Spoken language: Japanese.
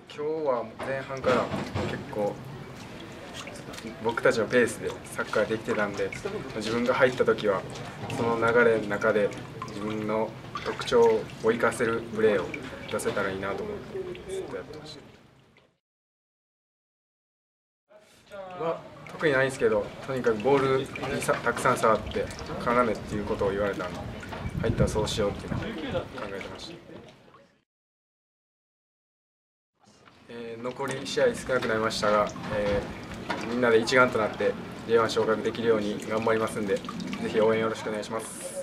今日は前半から結構僕たちのペースでサッカーできてたんで、自分が入った時はその流れの中で自分の特徴を生かせるプレーを出せたらいいなと思ってずっとやってました。特にないんですけど、とにかくボールにたくさん触って絡めっていうことを言われたんで、入ったらそうしようっていうのを考えてました。残り試合少なくなりましたが、みんなで一丸となって J1 昇格できるように頑張りますんで、ぜひ応援よろしくお願いします。